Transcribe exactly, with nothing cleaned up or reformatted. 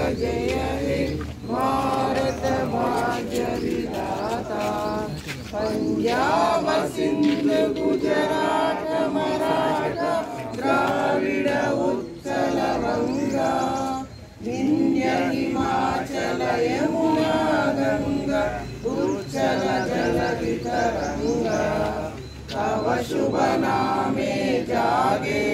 जय हे भारत भाग्य विधाता। पंजाब सिंध गुजरात मराठा द्राविड उत्कल गंगा विंध्य हिमाचल यमुना गंगा उच्चल जलधि तरंगा। तव शुभ नामे जागे